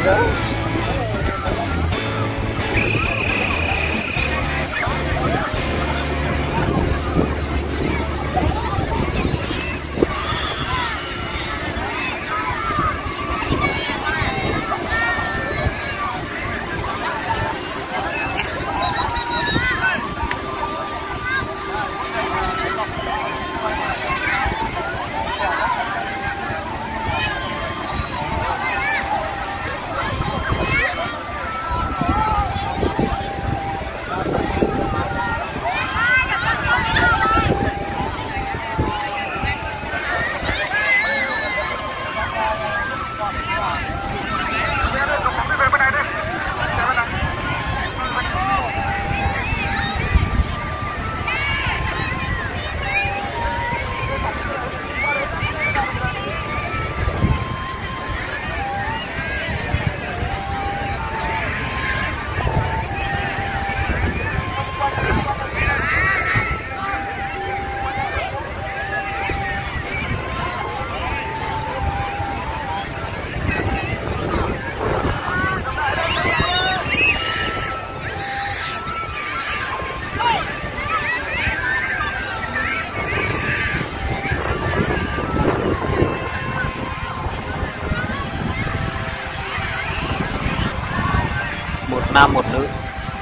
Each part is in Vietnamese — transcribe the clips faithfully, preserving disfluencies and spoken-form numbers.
Nam một nữ.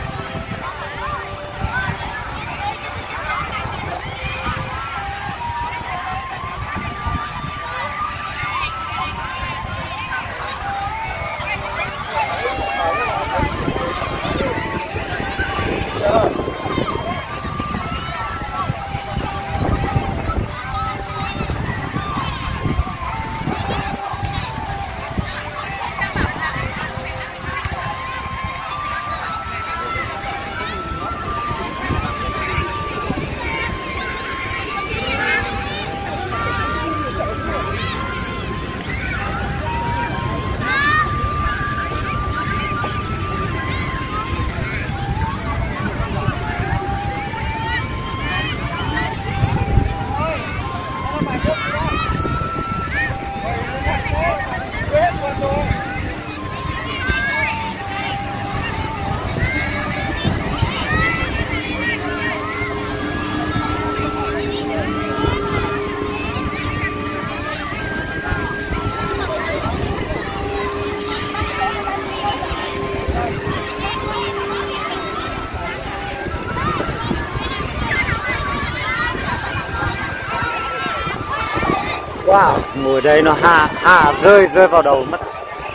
Wow, ngồi đây nó hạ hạ rơi rơi vào đầu mất.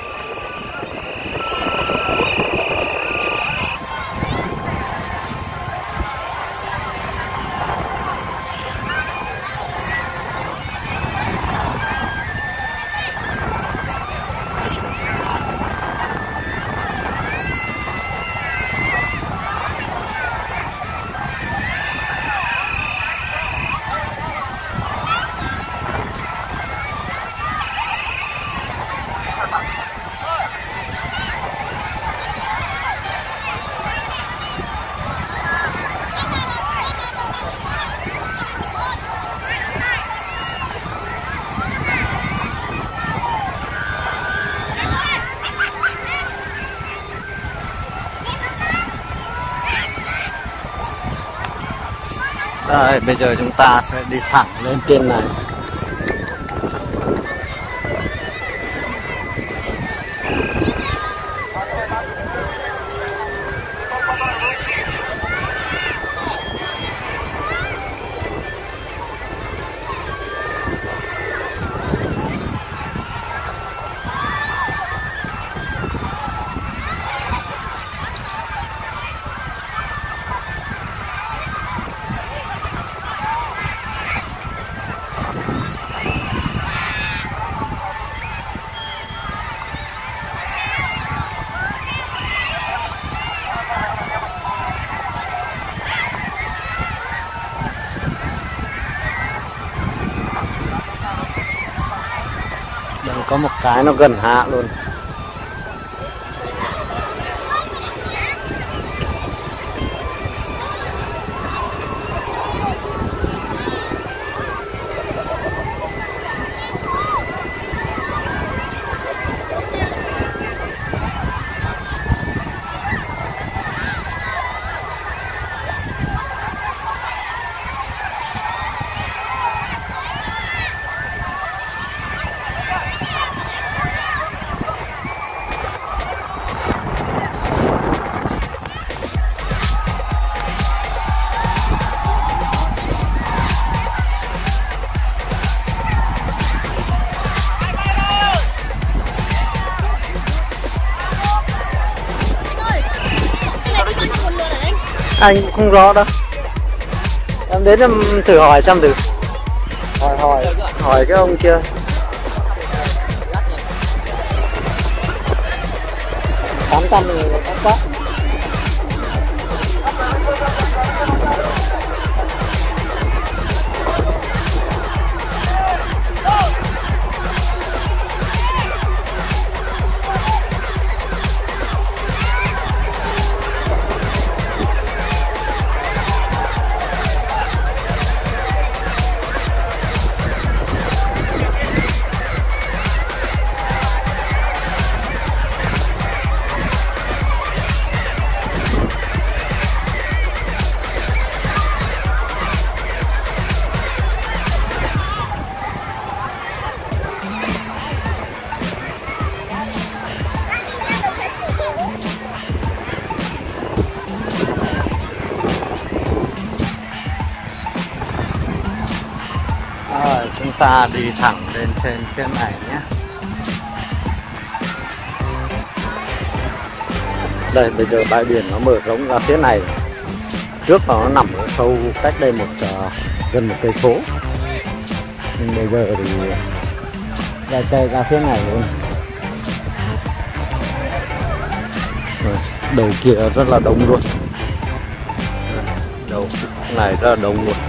Rồi, bây giờ chúng ta sẽ đi thẳng lên trên này. Đây có một cái nó gần hạ luôn. anh cũng không rõ đâu. Em đến em thử hỏi xem thử. Hỏi hỏi hỏi cái ông kia. tám trăm thì đắt quá. Rồi, chúng ta đi thẳng lên trên phía này nhé. Đây, bây giờ bãi biển nó mở rộng ra phía này. Trước nó nằm ở sâu cách đây một uh, gần một cây số. Nhưng bây giờ thì ra cây ra phía này luôn. Rồi, đầu kia rất là đông luôn. Đầu này rất là đông luôn.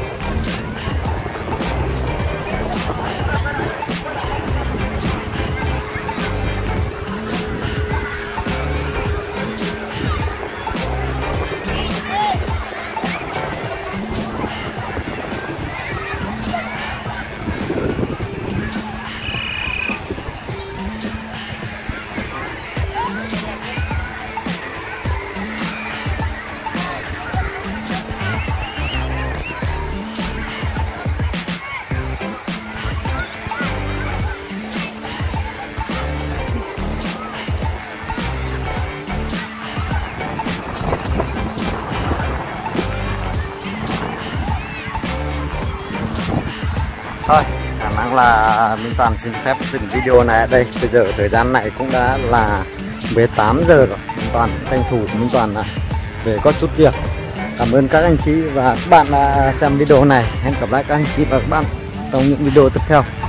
Thôi, khả năng là Minh Toàn xin phép dừng video này ở đây. Bây giờ thời gian này cũng đã là mười tám giờ rồi. Minh Toàn tranh thủ Minh Toàn là về có chút việc. Cảm ơn các anh chị và các bạn đã xem video này. Hẹn gặp lại các anh chị và các bạn trong những video tiếp theo.